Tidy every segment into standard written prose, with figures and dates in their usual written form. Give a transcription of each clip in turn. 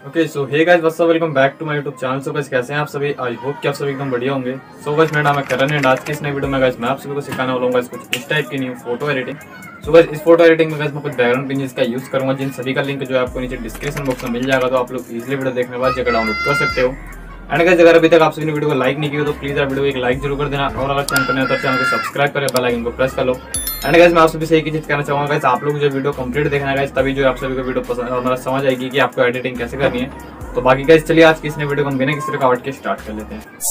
Okay so hey guys what's up, welcome back to my YouTube channel. So guys कैसे हैं आप सभी? I hope कि आप सभी एकदम बढ़िया होंगे। सो गाइस मेरा नाम है करण एंड आज की इस नई वीडियो में गाइस मैं आप सभी को सिखाने वाला हूं गाइस कुछ इस टाइप की new photo editing. So guys इस फोटो एडिटिंग में गाइस मैं कुछ बैकग्राउंड इमेजेस का यूज करूंगा, जिन सभी का लिंक जो है आपको नीचे डिस्क्रिप्शन बॉक्स में मिल जाएगा, तो आप लोग इजीली वीडियो देखने के बाद जगह डाउनलोड कर सकते हो। एंड गाइस अगर अभी तक आप सभी ने वीडियो को लाइक नहीं किया तो प्लीज आप वीडियो को एक लाइक जरूर कर देना, और अगर चैनल पर नया तो चैनल को सब्सक्राइब करके बेल आइकन को प्रेस कर लो। एंड गाइस मैं आप सभी से एक ही चीज कहना चाहूंगा गाइस, आप लोग जो वीडियो कंप्लीट देखना है गाइस, तभी जो आप सभी को वीडियो पसंद मतलब समझ आएगी कि आपको एडिटिंग कैसे करनी है। तो बाकी गाइस चलिए आज की इस नई वीडियो को हम बिना किसी रुकावट के स्टार्ट कर लेते हैं।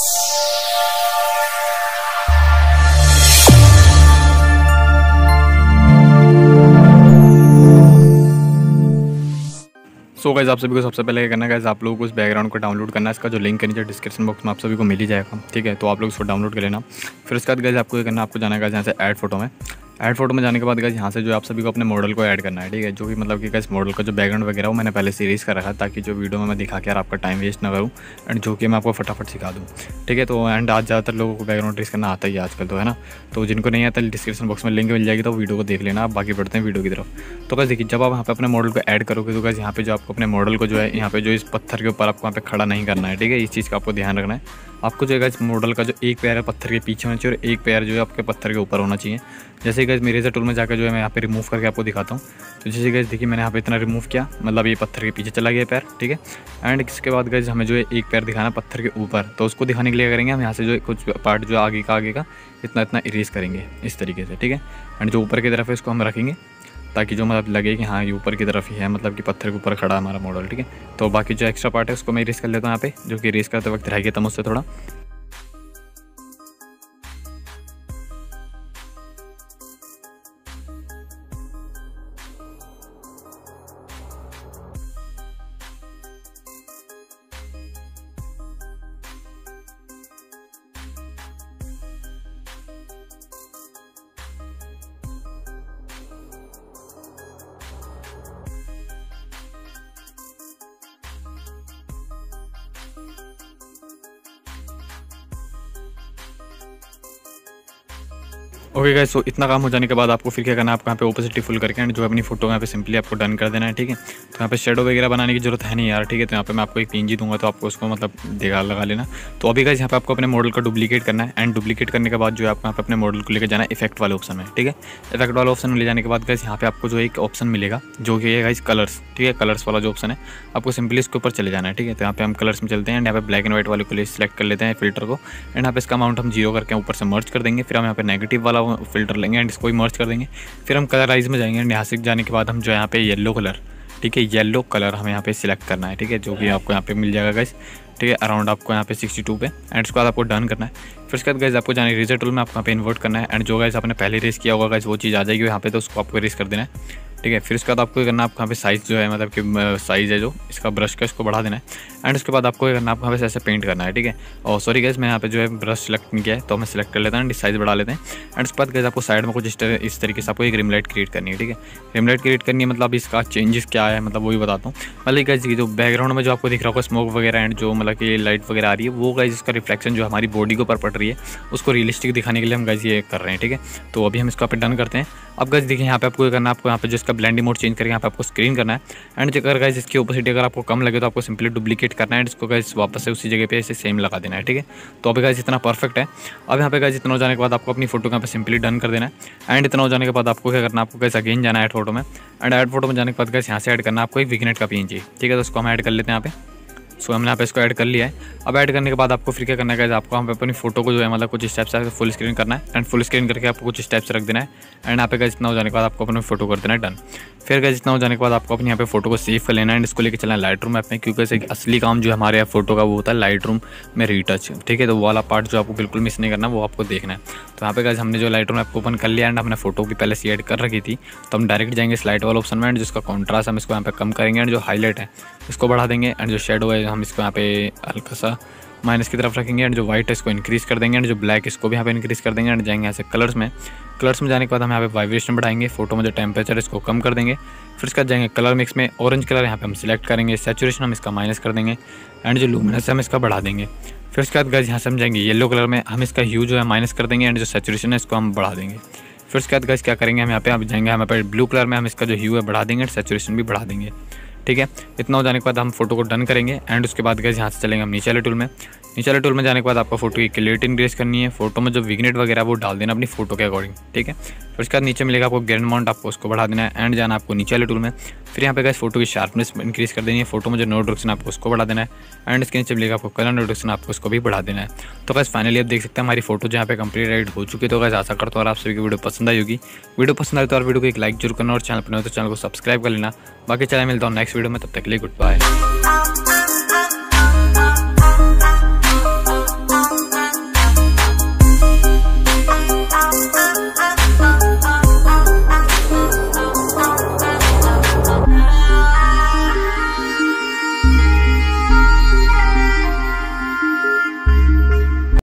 सो गाइस आप सभी को सबसे पहले क्या करना है गाइस, आप लोगों को उस बैकग्राउंड को डाउनलोड करना है। इसका जो लिंक है नीचे डिस्क्रिप्शन बॉक्स में आप सभी को मिल ही जाएगा, ठीक है। तो आप लोग इसको डाउनलोड कर लेना। फिर उसके बाद गाइस आपको ये करना है, आपको जाना है गाइस यहाँ से ऐड फोटो में। ऐड फोटो में जाने के बाद गाइस यहाँ से जो आप सभी को अपने मॉडल को ऐड करना है, ठीक है। जो कि मतलब कि गाइस मॉडल का जो बैकग्राउंड वगैरह वो मैंने पहले सीरीज़ कर रखा है, ताकि जो वीडियो में मैं दिखा के यार आपका टाइम वेस्ट ना करूँ एंड जो कि मैं आपको फटाफट सिखा दूँ, ठीक है। तो एंड आज ज़्यादातर लोगों को बैकग्राउंड ट्रेस करना आता ही है आजकल, तो है ना। तो जिनको नहीं आता डिस्क्रिप्शन बॉक्स में लिंक मिल जाएगी, तो वीडियो को देख लेना। आप बाकी बढ़ते हैं वीडियो की तरफ। तो गाइस देखिए, जब आप यहाँ पे अपने मॉडल को ऐड करोगे तो गाइस यहाँ पे जो आपको अपने मॉडल को जो है यहाँ पे जो इस पत्थर के ऊपर आपको यहाँ पे खड़ा नहीं करना है, ठीक है। इस चीज़ का आपको ध्यान रखना है। आपको जो है गाइस मॉडल का जो एक पैर है पत्थर के पीछे होना चाहिए और एक पैर जो है आपके पत्थर के ऊपर होना चाहिए। जैसे गाइस मेरे इरेजर टूल में जाकर जो है मैं यहाँ पे रिमूव करके आपको दिखाता हूँ। तो जैसे गाइस देखिए मैंने यहाँ पे इतना रिमूव किया, मतलब ये पत्थर के पीछे चला गया पैर, ठीक है। एंड इसके बाद गाइस हमें जो है एक पैर दिखाना पत्थर के ऊपर, तो उसको दिखाने के लिए करेंगे हम यहाँ से जो कुछ पार्ट जो आगे का इतना इतना इरेज करेंगे इस तरीके से, ठीक है। एंड जो ऊपर की तरफ है इसको हम रखेंगे, ताकि जो मतलब लगे कि हाँ ये ऊपर की तरफ ही है, मतलब कि पत्थर के ऊपर खड़ा है हमारा मॉडल, ठीक है। तो बाकी जो एक्स्ट्रा पार्ट है उसको मैं इरेज कर लेता हूँ यहाँ पे, जो कि इरेज करते वक्त रह गया था मुझसे थोड़ा। ओके गाइस, तो इतना काम हो जाने के बाद आपको फिर क्या करना है, आपको यहाँ पे ओपेसिटी फुल करके एंड जो अपनी फोटो यहाँ पे सिंपली आपको डन कर देना है, ठीक है। तो यहाँ पे शेडो वगैरह बनाने की जरूरत है नहीं यार, ठीक है। तो यहाँ पे मैं आपको एक पीएनजी दूंगा, तो आपको उसको मतलब देखा लगा लेना। तो अभी गाइस यहाँ पे आपको अपने मॉडल का डुप्लीकेट करना है एंड डुप्लीकेट करने के बाद जो है आपको यहाँ पे अपने मॉडल को लेकर जाना है इफेक्ट वाले ऑप्शन में, ठीक है। इफेक्ट वाले ऑप्शन में ले जाने के बाद गाइस यहाँ पे आपको जो एक ऑप्शन मिलेगा जो कि है गाइस कलर्स, ठीक है। कलर्स वाला जो ऑप्शन है आपको सिंपली इसके ऊपर चले जाना है, ठीक है। तो यहाँ पे हम कलर्स में चलते हैं एंड यहाँ पे ब्लैक एंड व्हाइट वाले को ले सिलेक्ट कर लेते हैं फिल्टर को एंड यहाँ पे इसका अमाउंट हम 0 करके ऊपर से मर्ज कर देंगे। फिर हम यहाँ पे नेगेटिव वाला फिल्टर लेंगे एंड इसको भी मर्ज कर देंगे। फिर हम कलराइज में जाएंगे एंड यहाँ से जाने के बाद हम जो यहाँ पे येलो कलर, ठीक है, येलो कलर हमें यहाँ पे सिलेक्ट करना है, ठीक है, जो कि आपको यहाँ पे मिल जाएगा गाइस, ठीक है, अराउंड आपको यहाँ पे 62 पे। एंड उसके बाद आपको डन करना है। फिर उसके बाद गाइस आपको जाना है इरेजर टूल में, आपको यहाँ पे इन्वर्ट करना है एंड जो गाइस आपने पहले इरेज किया होगा गाइस वो चीज़ आ जाएगी यहाँ पे, तो उसको आपको इरेज कर देना है, ठीक है। फिर उसके बाद आपको करना है, आपको यहाँ पे साइज़ जो है मतलब कि साइज़ है जो इसका ब्रश का इसको बढ़ा देना है एंड उसके बाद आपको करना है, आपको यहाँ पे ऐसे पेंट करना है, ठीक है। और सॉरी गाइस मैं यहाँ पे जो है ब्रश सेलेक्ट नहीं किया है, तो मैं सेलेक्ट कर लेता हूँ एंड साइज़ बढ़ा लेते हैं। एंड उसके बाद गाइस आपको साइड में कुछ इस तरीके से आपको एक रिम लाइट क्रिएट करनी है, ठीक है। रिम लाइट क्रिएट करनी है, मतलब इसका चेंजेस क्या है मतलब वही बताता हूँ। मतलब गाइस जो बैकग्राउंड में जो आपको दिख रहा होगा स्मोक वगैरह एंड जो मतलब कि लाइट वगैरह आ रही है, वो गाइस इसका रिफ्लेक्शन जो हमारी बॉडी के ऊपर पड़ रही है उसको रियलिस्टिक दिखाने के लिए हम गाइस ये कर रहे हैं, ठीक है। तो अभी हम इसको यहाँ पे डन करते हैं। अब गाइस देखिए यहाँ पे आपको ये करना है, आपको यहाँ पे जो इसका ब्लेंडिंग मोड चेंज करके यहाँ पे आपको स्क्रीन करना है एंड अगर गाइस इसकी ओपेसिटी अगर आपको कम लगे तो आपको सिंपली डुप्लीकेट करना है, इसको गाइस वापस से उसी जगह पे ऐसे सेम लगा देना है, ठीक है। तो अभी गाइस इतना परफेक्ट है। अब यहाँ पे गाइस इतना हो जाने के बाद आपको अपनी फोटो यहाँ पे सिंपली डन कर देना है एंड इतना हो जाने के बाद आपको क्या करना है, आपको गाइस अगेन जाना है ऐड फोटो में एंड ऐड फोटो में जाने के बाद गाइस यहाँ से ऐड करना है आपको एक विग्नेट का पीएनजी, ठीक है। तो उसको हम ऐड कर लेते हैं यहाँ पे। सो हमने यहाँ पे इसको ऐड कर लिया है। अब ऐड करने के बाद आपको फिर क्या करना है, आपको यहाँ पे अपनी फोटो को जो है मतलब कुछ स्टेप्स से फुल स्क्रीन करना है एंड फुल स्क्रीन करके आपको कुछ स्टेप्स रख देना है एंड यहाँ पे गाइस इतना हो जाने के बाद आपको अपनी फोटो कर देना है डन। फिर गाइस इतना हो जाने के बाद आपको अपनी यहाँ पे फोटो को सेव कर लेना है एंड इसको लेकर चलना है लाइट रूम ऐप में, क्योंकि ऐसे असली काम जो हमारे यहाँ फोटो का वो होता है लाइट रूम में रीटच, ठीक है। तो वो वाला पार्ट जो आपको बिल्कुल मिस नहीं करना, वो आपको देखना है। तो यहाँ पे गाइस हमने जो लाइट रूम ऐप को ओपन कर लिया एंड हमने फोटो की पहले से ऐड कर रखी थी, तो हम डायरेक्ट जाएंगे स्लाइड वाला ऑप्शन में एंड जिसका कॉन्ट्रास्ट हम इसको यहाँ पे कम करेंगे एंड जो हाईलाइट है इसको बढ़ा देंगे एंड जो शेडो है हम इसको यहाँ पे हल्का सा माइनस की तरफ रखेंगे एंड जो वाइट है इसको इंक्रीज़ कर देंगे एंड जो ब्लैक इसको भी यहाँ पे इंक्रीज़ कर देंगे एंड जाएंगे यहाँ से कलर्स में जाने के बाद हम यहाँ पे वाइब्रेशन बढ़ाएंगे, फोटो में जो टेम्परेचर इसको कम कर देंगे। फिर इसके बाद जाएंगे कलर मिक्स में, ऑरेंज कलर यहाँ पे हम सिलेक्ट करेंगे, सैचुरेशन हम इसका माइनस कर देंगे एंड जो लुमिनस है हम इसका बढ़ा देंगे। फिर उसके बाद गाइस यहाँ से हम जाएंगे येलो कलर में, हम इसका ह्यू जो है माइनस कर देंगे एंड जो सैचुरेशन है इसको हम बढ़ा देंगे। फिर उसके बाद गाइस क्या करेंगे, हम यहाँ पे जाएंगे, हम यहाँ पे ब्लू कलर में हम इसका जो ह्यू है बढ़ा देंगे एंड सैचुरेशन भी बढ़ा देंगे, ठीक है। इतना हो जाने के बाद हम फोटो को डन करेंगे एंड उसके बाद गाइस यहाँ से चलेंगे हम नीचे वाले टूल में। नीचे वाले टूल में जाने के बाद आपको फोटो की क्लियरिटी इंक्रीज करनी है, फोटो में जो विग्नेट वगैरह वो डाल देना अपनी फोटो के अकॉर्डिंग, ठीक है। फिर उसके बाद नीचे मिलेगा आपको ग्रेन माउंट, आपको उसको बढ़ा देना है एंड जाना आपको नीचे वाले टूल में। फिर यहाँ पे गाइस फोटो की शार्पनेस इंक्रीज कर देनी है, फोटो में जो नो डिरेक्शन आपको उसको बढ़ा देना है एंड इसके नीचे मिलेगा आपको कलर नो डिरेक्शन, आपको उसको भी बढ़ा देना है। तो गाइस फाइनली आप देख सकते हैं हमारी फोटो जहाँ पे कंप्लीट एडिट हो चुकी है। तो गाइस आशा करता हूँ और आप सभी की वीडियो पसंद आई होगी। वीडियो पसंद आए तो और वीडियो को एक लाइक जरूर करना और चैनल पर नए हो तो चैनल को सब्सक्राइब कर लेना। बाकी चैनल मिलता हूँ नेक्स्ट वीडियो में, तब तक के लिए गुड बाय।